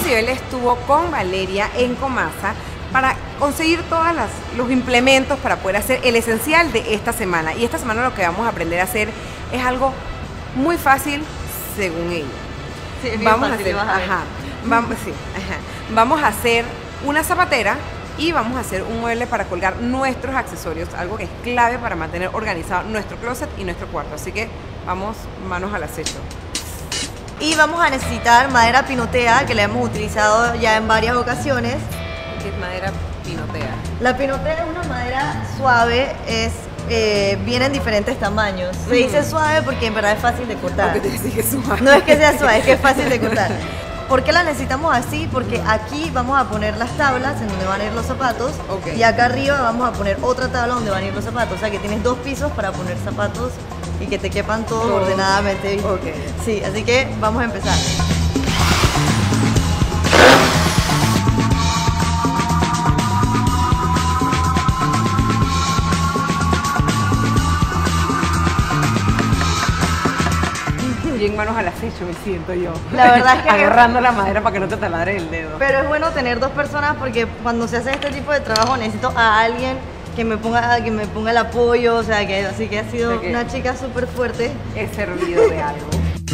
Maribel estuvo con Valeria en Comasa para conseguir todos los implementos para poder hacer el esencial de esta semana. Y esta semana lo que vamos a aprender a hacer es algo muy fácil según ella. Sí, vamos fácil, a hacer, vamos a hacer una zapatera y vamos a hacer un mueble para colgar nuestros accesorios, algo que es clave para mantener organizado nuestro closet y nuestro cuarto. Así que vamos, manos al acecho. Y vamos a necesitar madera pinotea, que la hemos utilizado ya en varias ocasiones. ¿Qué es madera pinotea? La pinotea es una madera suave, viene en diferentes tamaños. Se dice suave porque en verdad es fácil de cortar. Porque te decís que es suave. No es que sea suave, es que es fácil de cortar. ¿Por qué la necesitamos así? Porque aquí vamos a poner las tablas en donde van a ir los zapatos, y acá arriba vamos a poner otra tabla donde van a ir los zapatos. O sea que tienes 2 pisos para poner zapatos y que te quepan todos ordenadamente bien. Sí, así que vamos a empezar. Bien manos al acecho me siento yo. La verdad es que agarrando la madera para que no te taladre el dedo. Pero es bueno tener 2 personas porque cuando se hace este tipo de trabajo necesito a alguien que me ponga el apoyo, o sea, que así que ha sido una chica súper fuerte. He servido de algo.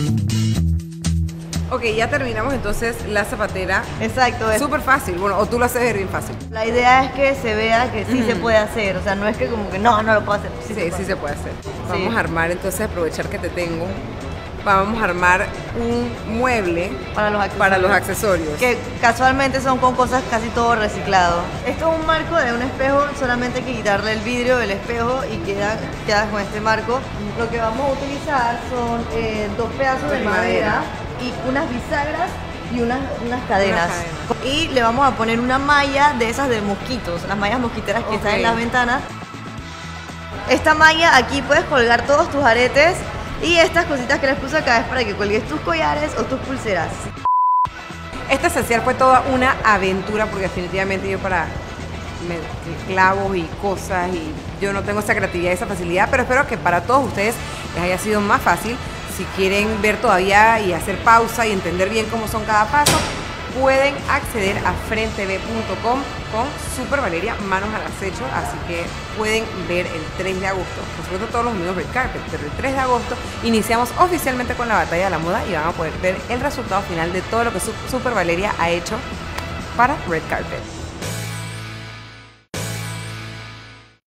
Ok, ya terminamos entonces la zapatera. Exacto. Es súper fácil, bueno, o tú lo haces ver bien fácil. La idea es que se vea que sí se puede hacer, o sea, no es que como que no lo puedo hacer. Sí se puede hacer. Vamos a armar entonces, aprovechar que te tengo. Vamos a armar un mueble para los accesorios. Que casualmente son con cosas casi todo reciclado. Esto es un marco de un espejo, solamente hay que quitarle el vidrio del espejo y queda con este marco. Lo que vamos a utilizar son 2 pedazos de madera y unas bisagras y unas cadenas. Y le vamos a poner una malla de esas de mosquitos, las mallas mosquiteras que están en las ventanas. Esta malla aquí puedes colgar todos tus aretes. Y estas cositas que les puse acá es para que cuelgues tus collares o tus pulseras. Este esencial fue toda una aventura porque definitivamente yo para clavos y cosas y yo no tengo esa creatividad y esa facilidad, pero espero que para todos ustedes les haya sido más fácil. Si quieren ver todavía y hacer pausa y entender bien cómo son cada paso, pueden acceder a frentv.com con Super Valeria, manos al acecho, así que pueden ver el 3 de agosto, por supuesto todos los domingos Red Carpet, pero el 3 de agosto iniciamos oficialmente con la batalla de la moda y van a poder ver el resultado final de todo lo que Super Valeria ha hecho para Red Carpet.